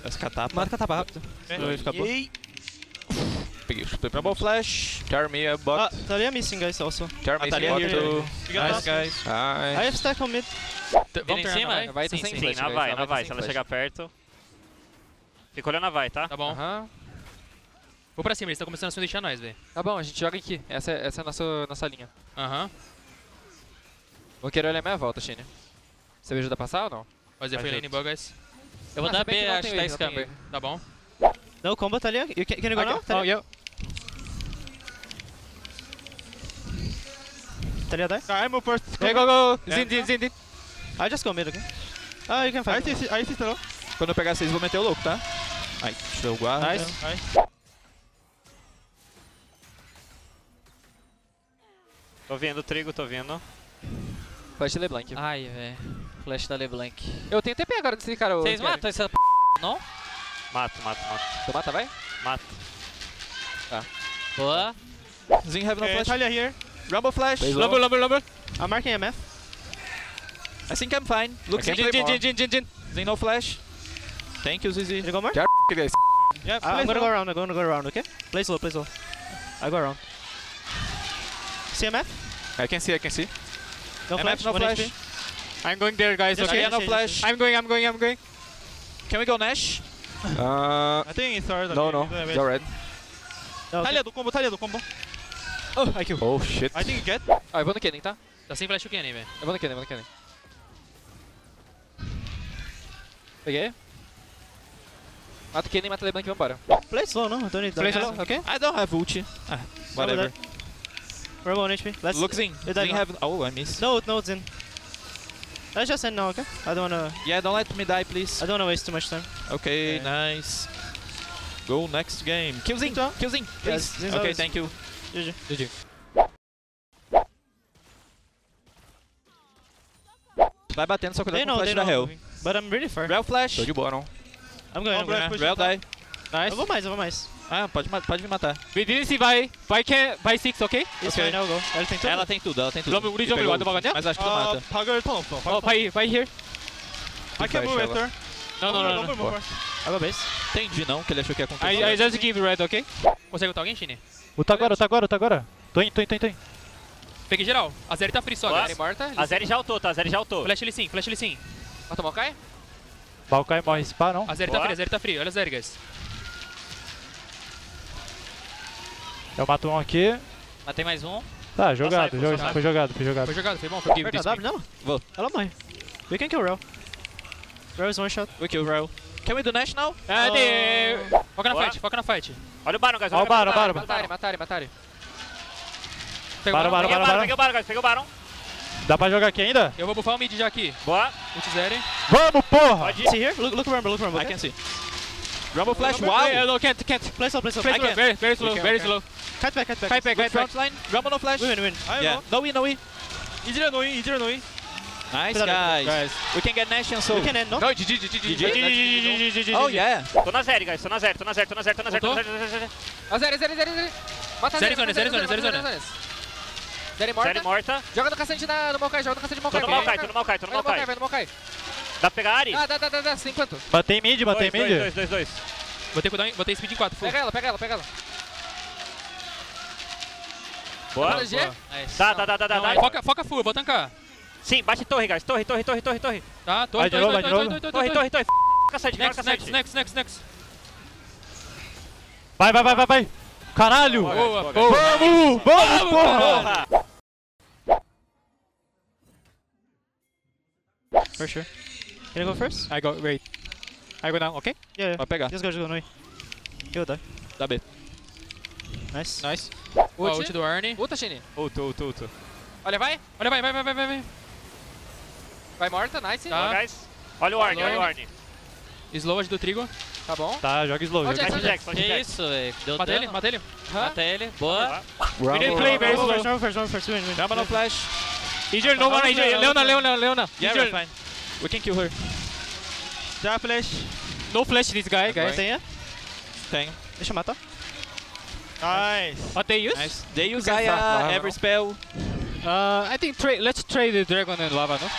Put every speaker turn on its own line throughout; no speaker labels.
Essa catapa.
Mata catapa rápido.
Vai ficar bom.
Peguei o chute pra
Rumble Flash.
Charmia, bot.
Talia missing, guys, also.
Charmia,
Talia
bot.
here. Nice, guys.
I have stack on mid.
Vamos em cima?
Vai, tá
Sim,
sem
sim,
flash,
na
guys,
vai,
na
na
vai,
vai.
sem
Se ela
flash.
chegar perto. Fica olhando a vai, tá?
Tá bom.
Aham.
Vou pra cima, eles estão começando a se deixar nós, velho.
Tá bom, a gente joga aqui. Essa é a nossa linha.
Aham.
Vou querer olhar minha volta, Shine. Você me ajuda a passar ou não?
Fazer foi lane boa, guys.
Eu vou
Ah,
dar
se bem que
B,
não
acho
tem
que tá
wave, não tem
scamper.
wave.
Tá bom.
No combo, Talia. Can you go now?
Oh,
Talia?
yeah.
Talia die?
I move first.
Hey, go, go!
Yeah.
Zin.
I just go mid, okay? Oh, you can fight.
Aí se instalou. Quando eu pegar vocês, vou meter o louco, tá? Aí, deixa eu guardar.
Nice.
Tô vendo o trigo, tô vendo.
Flash LeBlanc.
Ai, velho. Flash da LeBlanc.
Eu tenho TP agora desse cara.
Vocês
Gary.
matam essa p... não? Mato.
Tu mata, vai?
Mato.
Tá.
Boa.
Zin have no flash.
Talia here.
Rumble Flash.
Lumber.
I'm marking MF.
I think I'm fine. Look, Zin.
Jin.
Zin no flash. Thank you, ZZ.
Can you go more?
Guys.
Yeah,
I'm gonna go around, okay? Play slow. I go around. CMF?
I can see.
No
MF,
flash,
no
1
flash.
HP.
I'm going there, guys.
Just
Okay,
change,
no
change,
flash.
change.
I'm going.
Can we go Nash?
I think it's alright.
No. It's alright.
No,
Talia do combo.
Oh, I kill.
Oh, shit.
I think you get.
Ah, eu vou no Kennen, tá?
Tá sem flash o Kenny, velho.
Eu vou no Kennen. Peguei. Mata o Kennen, mata o LeBlanc e vambora.
Play slow, no? I don't need that.
Play slow,
okay?
I don't have ulti. Whatever.
We're 1 HP. Let's
Look, Zin.
You died
Zin
now.
have. Oh, I missed.
No, it's in. Let's just end now, okay? I don't wanna
Yeah, don't let me die, please.
waste too much time.
Okay,
Yeah.
nice. Go next game. Kill Zin, please.
Yes, Zin's
Okay,
always-
thank you.
GG.
Vai batendo, só
They
cuidado com o
know,
flash
they
da
know.
Hell.
I'm moving. But I'm really far.
Rel flash.
Tô de boa, não.
I'm going.
Rel die.
Eu vou mais.
Ah, pode me matar.
We didn't see by 6, okay?
It's
Okay.
fine, I'll go. Ela tem tudo.
Ela tem tudo.
우리
E
정글
pegou
와도
ult,
막았냐?
Mas acho que tu mata.
Pag을 턴 없어.
Oh, by here.
I can move
ela.
after.
No.
Move.
I'll go base.
Entendi não, que ele achou que ia acontecer.
I just give red, okay?
Consegue ultar alguém, Shine?
Tá agora. Tô indo.
Peguei geral. A Zeri tá free só,
Boa.
guys.
Morta.
A Zeri já ultou, tá? A Zeri já ultou.
Flash ele sim.
Mata o Maokai?
Maokai morre spa, não?
A Zeri
Boa.
tá free. Olha a Zeri, guys.
Eu mato um aqui.
Matei mais um.
Tá, jogado.
Sai.
Foi jogado.
Foi jogado, foi bom. Forgive
Perca
this
W,
win.
não?
Vou.
Ela morre. We can kill Rel. Rel is one shot.
We kill Rel. Can we do Nash now?
Foca na fight.
Olha o Baron, guys.
Ó, o Baron.
Matari.
Pega o
Baron.
Baron.
Peguei o Baron, guys. Peguei o Baron.
Dá pra jogar aqui ainda?
Eu vou buffar o mid já aqui.
Boa.
Ult Zeri.
Vamos, porra!
Pode ir.
See here? Look Rumble.
I
Okay?
can see. Rumble flash, wow!
No, can't.
Play slow.
I can.
Very slow,
Okay,
very
okay.
slow.
Kite back.
Good front line. Rumble no flash.
We win.
Yeah. No E.
이지레 노이.
Nice,
Cuidado,
guys. We can get Nash and Soul.
We can end, no?
No, GG.
Oh, yeah.
Tô na Zeri, guys. Tô na Zeri.
Voltou?
Ah, Zeri. Mata
Zeri zone.
Zeri morta.
Zeri morta.
Joga no cacete no Maokai, joga no cacete de Maokai.
Tô no Maokai.
Vai no Maokai.
Dá pra pegar a Ari?
Dá, 50.
Batei mid.
Dois.
Botei speed em 4.
Pega ela.
Boa.
Mata G.
Dá.
Foca full, eu vou tancar.
Sim, bate torre, guys. Torre.
Tá,
Vai de novo.
Torre. Cacete.
Next.
Vai. Caralho!
Boa.
Vamos, porra!
Porra.
For sure. Can you go first?
I go down, okay?
Yeah.
Vai pegar.
Just go, no way. Eu die.
Dá B.
Nice.
Nice.
Ult do Arne.
Ulta, Shine.
Ulto.
Olha, vai.
Vai.
Vai morta, nice.
Tá.
Boa, guys. Olha o Arne.
Slow do Trigo.
Tá bom.
Tá, joga slow.
Pode
joga
Jack,
slow.
Jack.
Que isso, velho? Deu
Mata
dano.
ele.
Mata ele. Boa.
We didn't play very slow.
Rumble first. Win.
Rumble no flash.
Injure, no mana, injure. Leona.
Yeah, we're fine. We can kill her.
Já flash.
No flash this guy, guys.
Tem, é?
Tenho.
Deixa eu matar.
Nice.
What they use?
Nice. They use
can start
Aya,
lava,
every
no?
spell.
I think let's trade the dragon and lava, no?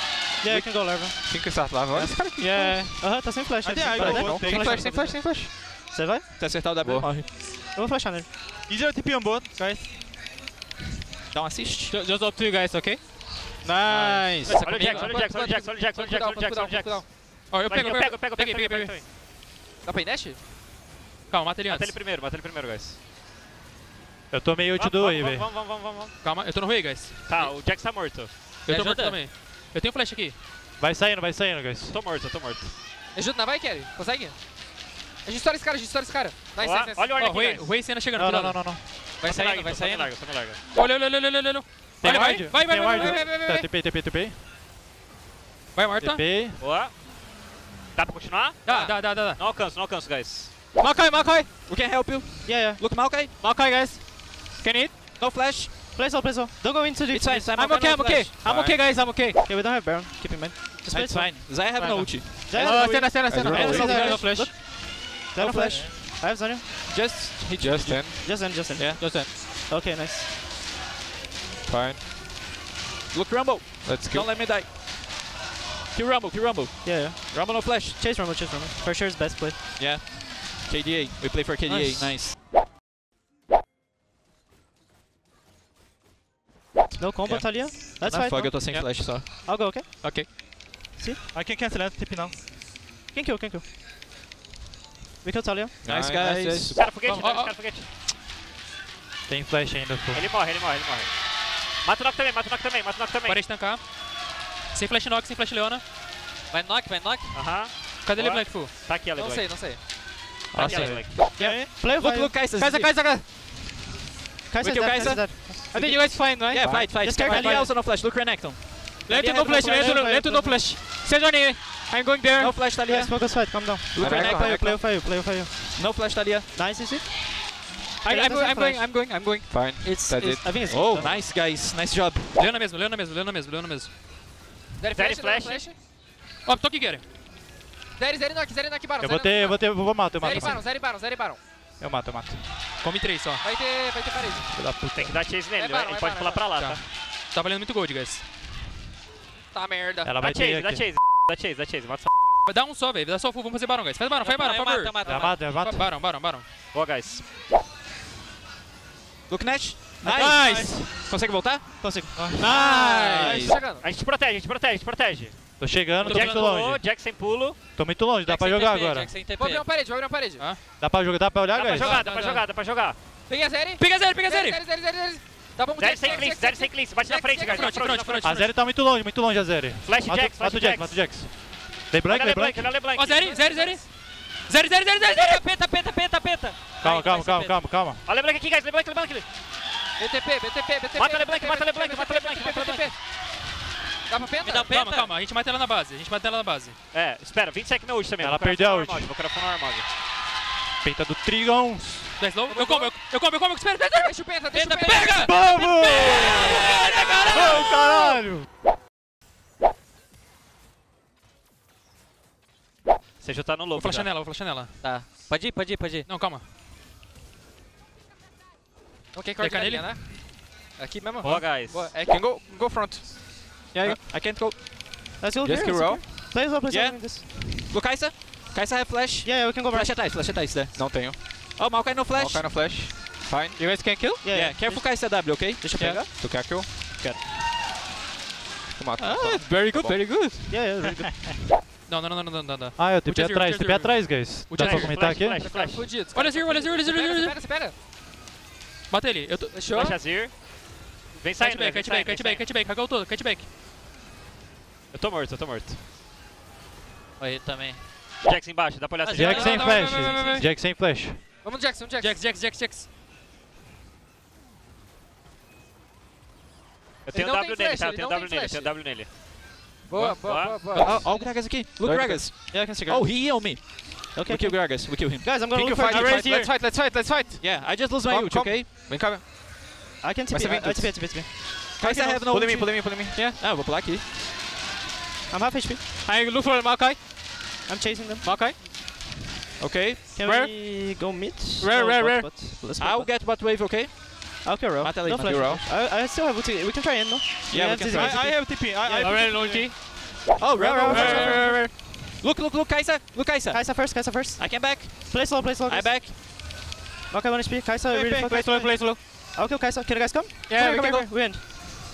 Yeah, you can go Larva.
Quem que start lava? Olha esse cara aqui.
Yeah. Tá sem flash.
I think
né?
I
Vai,
go
né?
bot.
Sem flash, sem flash, sem flash.
Você vai?
Se acertar o W, morre.
Eu vou flashar nele.
Easier TP on bot, guys.
Dá um assist.
Just up to you guys, okay? Nice.
Olha o Jax, olha o Jax, olha o Jax, olha o Jax, olha o Jax, olha o Jax, olha o Jax.
Ó, eu pego,
Eu pego.
Peguei.
Dá pra ir Nash?
Calma, mata ele
Mata
antes.
ele primeiro, guys.
Eu tô meio ult do aí, velho.
Vamos.
Calma, eu tô no Ray, guys.
Tá, o Jax tá morto.
Eu tô
ajuda?
morto também. Eu tenho flash aqui.
Vai saindo, guys.
Tô morto.
Ajuda, não vai, Kelly? Consegue? A gente estoura esse cara, Nice,
Ó,
nice.
olha o
Ó,
Arne
o
aqui,
Ray, o Ray cena chegando.
Não.
Vai saindo, vai
Só me
saindo.
larga.
Olha.
Tem
Olha,
ward?
vai.
Tem ward?
Vai.
Tá, TP.
Vai, Marta.
TP.
Boa. Dá pra continuar?
Dá.
Não alcanço, guys.
Maokai.
We can help you.
Yeah.
Look, Maokai.
Maokai, guys. Can hit?
No flash.
Play slow. Don't go into the...
It's fine.
I'm okay. I'm okay, guys. I'm okay.
Okay, we don't have Baron. Keep in mind. Just play
It's
slow.
fine. Zaya have no ult.
Zaya,
Cena.
no
flash.
Zaya no flash. I have Zanya.
Just hit.
Just then.
Just end.
Yeah.
Just then.
Okay, nice.
Fine.
Look, Rumble.
Let's
Don't let me die. Kill Rumble.
Yeah.
Rumble no flash.
Chase Rumble. For sure is best play.
Yeah. KDA. We play for KDA. Nice.
No combo,
Yeah.
Talia. Let's
Na
fight.
fog
No?
eu tô sem flash só.
I'll go, okay?
Ok.
I can cancel it, TP now.
Can kill. We kill Talia.
Nice, guys.
Os caras foguete,
Ó, ó.
os caras foguete.
Tem flash ainda, pô.
Ele morre. Mata o Nock também.
Parei de tancar. Sem flash Nox, sem flash Leona.
Vai knock.
Aham.
Cadê ele,
Boa.
Black Full?
Tá aqui,
Não
LeBlanc.
sei.
Tá aqui,
Nossa.
LeBlanc.
Yeah. Play
Look, Kai'Sa.
Kai'Sa.
Kai'Sa
We kill
is
Kai'Sa.
dead.
I think you guys fine, right?
Yeah, fight.
Just carry
Talia
Talia.
also no flash. Look, Renekton.
Let
Talia
no
have
flash.
flash.
Let no flash. Sejuani, I'm going there.
No flash, Talia.
Let's focus fight, calm down.
Look, Renekton.
Play you.
No flash, Talia.
Nice, you see?
I'm going. Fine.
It's
That's it.
I think it's...
Oh, nice, guys. Nice job.
Leona mesmo.
Zeri
flash.
Ó, tô aqui, Gary.
Zeri knock, Baron.
Eu vou mato.
Zeri Baron.
Eu mato.
Come 3 só.
Vai ter parede.
Filho da puta.
Tem que dar chase nele,
É Baron,
ele
é
pode
Baron,
pular pra lá,
Tá.
tá?
Tá valendo muito gold, guys.
Tá merda.
Ela
Dá
vai ter
chase,
aqui.
dá chase. Mata
Vai dar um só, velho. Dá só full. Vamos fazer Baron, guys. Faz Baron, por favor.
Eu mato.
Baron.
Boa, guys.
Look, Nash.
Nice.
Consegue voltar?
Consigo.
Nice.
Chegando.
A gente protege.
Tô chegando, tô
Jack
muito
pulou,
longe.
Jack sem pulo.
Tô muito longe, dá pra jogar agora.
Vou abrir uma parede.
Dá pra jogar, dá pra olhar,
Dá pra
guys?
jogar, dá pra jogar.
Peguei a Zeri.
Pega Zeri.
Zeri. Tá bom,
Zero sem cleanse, bate na frente, guys.
Front.
A Zeri tá muito longe, a Zeri.
Flash
Mata
Jax.
o Jax. LeBlanc.
Olha o LeBlanc.
Ó, Zeri.
Peta.
Calma.
Olha o LeBlanc aqui, guys. LeBlanc.
BTP.
Mata o LeBlanc.
Dá pra penta? Me dá penta?
Calma. A gente mata ela na base.
É, espera, 20 seconds meu ult também.
Ela
Vou
perdeu a ult.
Vou crafunar o Armog.
Peita do Trigão.
10 low. Eu como. Espera.
Deixa o penta.
Pega!
Vamos! Vamos, caralho!
Você já tá no low.
Vou flashar nela.
Tá. Pode ir.
Não, calma.
Ok,
Deca nele?
né? Aqui mesmo.
Boa, guys.
Boa.
I can go front. Yeah, I can't go.
Let's go
Just
here.
kill roll.
Play slow.
Yeah. Look, Kai'Sa. Kai'Sa have flash.
Yeah, we can go back.
Flash atrás, there.
Não tenho.
Oh, Maokai no flash.
Maokai no flash. Fine. You guys can kill?
Yeah, careful Kai'Sa W, ok?
Deixa eu pegar.
Tu quer kill?
Quero.
Tu mata.
Very good.
Yeah, really good.
Não.
Ah, eu TP
Jazir,
atrás,
Jazir.
TP atrás, guys. Dá pra comentar aqui?
Flash.
Fudido.
Olha Zero.
Espera.
Mata ele. Eu tô...
Fechou.
Flash Azir. Vem saindo, né? Vem saindo.
Catback. Cagou todo. Catback.
Eu tô morto.
Aí também.
Jax embaixo, dá pra olhar se
Jax sem
vai.
flash. Jax sem flash.
Vamos, Jackson.
Jax.
Eu tenho
Ele não
W
tem
nele,
flash,
tá? Eu
ele
tenho
não
W
tem
nele,
flash.
W nele.
Boa.
Oh, o Gragas aqui. Look, Gragas.
Yeah, I can see
Oh, he healed me.
Okay,
We kill Gragas. We kill him.
Guys, I'm gonna
Pick
look
your
for
fight.
Raze here.
Let's fight.
Yeah, I just lose my ult,
Come.
ok?
Vem cá.
I can
Vai ser
TP.
bem
TP.
Kai'Sa have no
Pula em
ult.
mim.
Yeah, eu vou pular aqui.
I'm half HP.
I look for Maokai.
I'm chasing them.
Maokai.
Ok.
Can
Where?
we go mid?
Where?
Let's go
I'll
bot.
get bot wave, ok?
I'll kill roll.
Mata ele,
No
mata
flash.
roll.
I still have ulti. We can try in, no?
Yeah, we can try.
I have TP.
Yeah,
Already no ulti.
Oh,
Rare.
Look, Kaisa. Look, Kaisa.
Kaisa first.
I can back.
Play slow.
I
guys.
back.
Maokai 1 HP. Kaisa really fucking.
Play slow.
I'll kill Kaisa. Can you guys come?
Yeah, we
come
can
here. We win.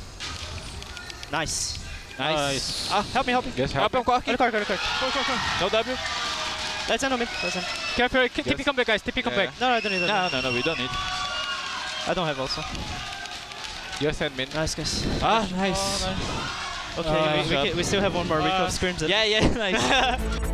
Nice.
Nice.
Help me.
Guys,
Help him, Corki.
Go.
No W.
Let's end on mid.
Careful, TP come back, guys. TP come back.
No, I don't need that.
No, we don't need.
I don't have also.
Just send mid.
Nice, guys.
Ah, nice.
Okay, we still have one more. We can screams it.
Yeah, nice.